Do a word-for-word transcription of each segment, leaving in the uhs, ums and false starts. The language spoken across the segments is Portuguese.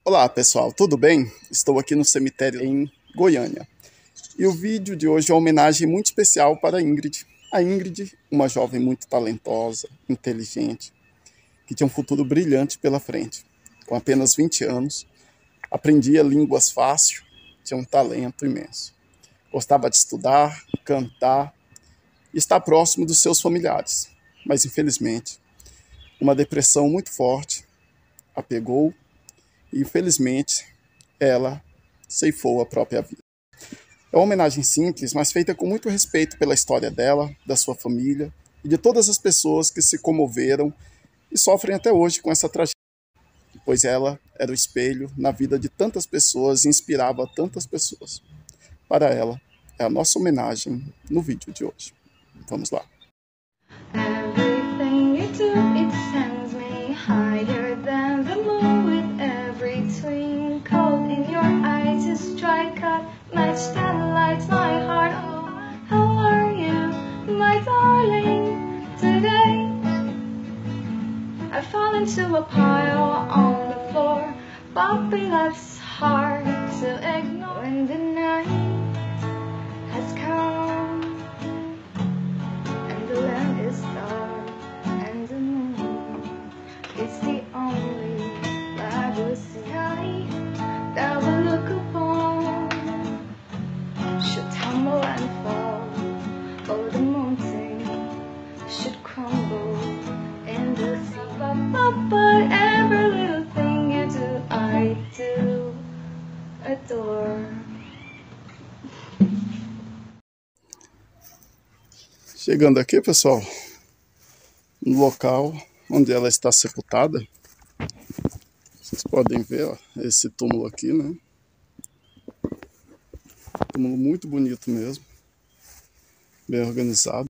Olá pessoal, tudo bem? Estou aqui no cemitério em Goiânia. E o vídeo de hoje é uma homenagem muito especial para a Ingrid. A Ingrid, uma jovem muito talentosa, inteligente, que tinha um futuro brilhante pela frente. Com apenas vinte anos, aprendia línguas fácil, tinha um talento imenso. Gostava de estudar, cantar e estar próximo dos seus familiares. Mas infelizmente, uma depressão muito forte a pegou e infelizmente ela ceifou a própria vida. É uma homenagem simples, mas feita com muito respeito pela história dela, da sua família e de todas as pessoas que se comoveram e sofrem até hoje com essa tragédia, pois ela era o espelho na vida de tantas pessoas e inspirava tantas pessoas. Para ela, é a nossa homenagem no vídeo de hoje. Vamos lá. Everything you do, it sends me higher than the moon. With every twinkle in your eyes, you strike a match that lights my heart. Oh, how are you, my darling, today? I fall into a pile on the floor, puppy love's hard to ignore. When the night has come and the land is dark and the moon is the only light sky that we look upon, should tumble and fall, or the mountain should crumble in the sea. But, but every little thing you do, I do adore. Chegando aqui, pessoal, no local onde ela está sepultada, vocês podem ver, ó, esse túmulo aqui, né? Túmulo muito bonito mesmo, bem organizado,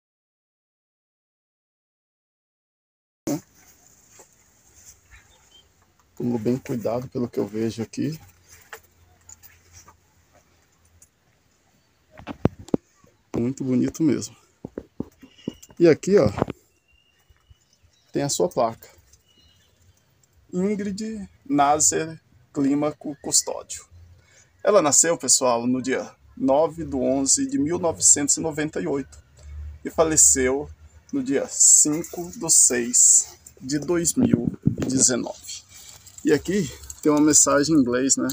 né? Túmulo bem cuidado, pelo que eu vejo aqui. Muito bonito mesmo. E aqui, ó, tem a sua placa. Ingrid Nazer Clímaco Custódio. Ela nasceu, pessoal, no dia nove de onze de mil novecentos e noventa e oito e faleceu no dia cinco de seis de dois mil e dezenove. E aqui tem uma mensagem em inglês, né?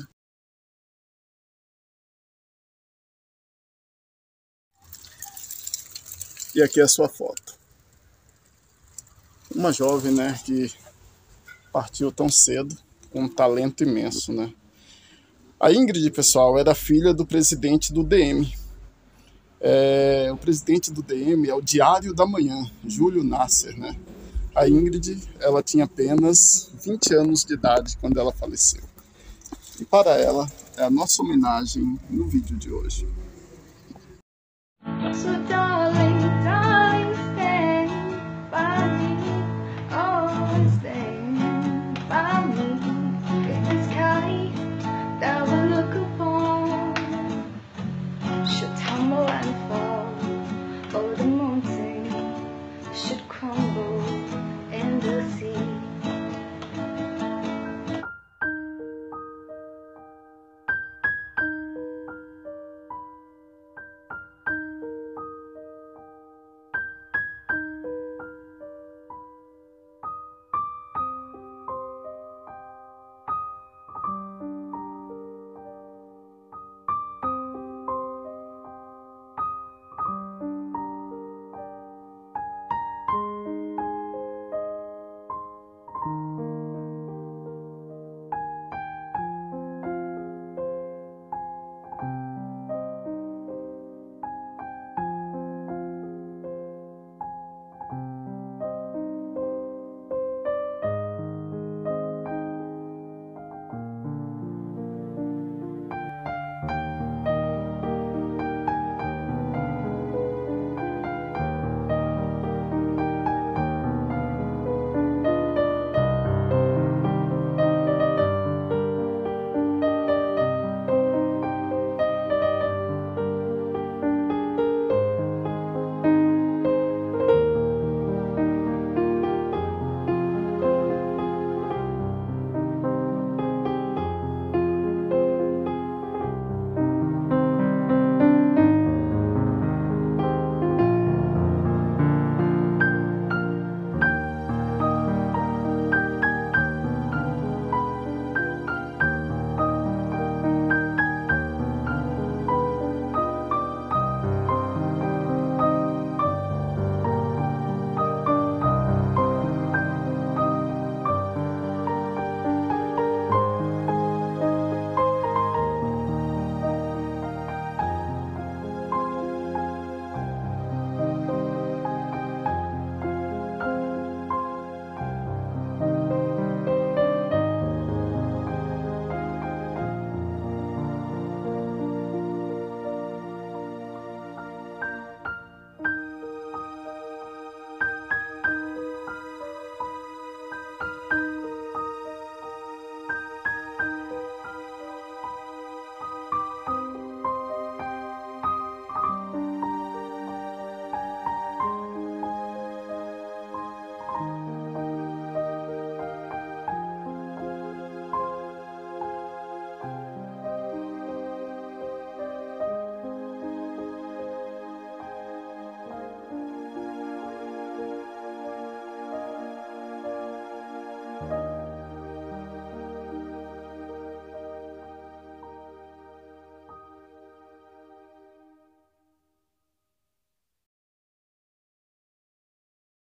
E aqui é a sua foto. Uma jovem, né, que partiu tão cedo, com um talento imenso, né? A Ingrid, pessoal, era filha do presidente do D M. É, o presidente do D M é o Diário da Manhã, Júlio Nasser, né? A Ingrid, ela tinha apenas vinte anos de idade quando ela faleceu. E para ela, é a nossa homenagem no vídeo de hoje. So darling, darling, stand by me. Oh, stand by me. In the sky that we look upon should tumble and fall, or the mountain should crumble in the sea.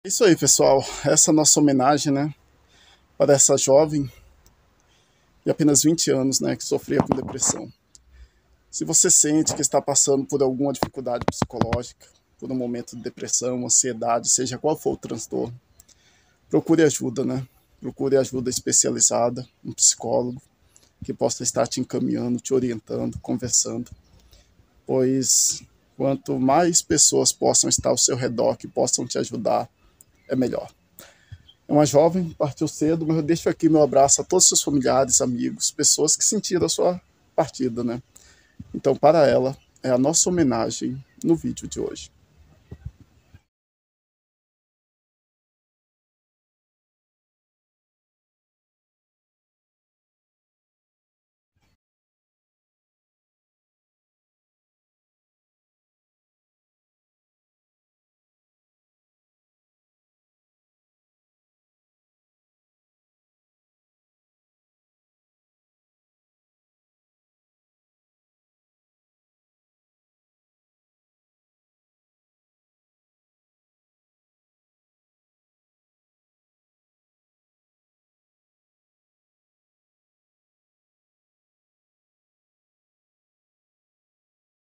Isso aí, pessoal. Essa é a nossa homenagem, né, para essa jovem de apenas vinte anos, né, que sofria com depressão. Se você sente que está passando por alguma dificuldade psicológica, por um momento de depressão, ansiedade, seja qual for o transtorno, procure ajuda, né? Procure ajuda especializada, um psicólogo, que possa estar te encaminhando, te orientando, conversando. Pois quanto mais pessoas possam estar ao seu redor, que possam te ajudar, é melhor. É uma jovem, partiu cedo, mas eu deixo aqui meu abraço a todos os seus familiares, amigos, pessoas que sentiram a sua partida, né? Então, para ela, é a nossa homenagem no vídeo de hoje.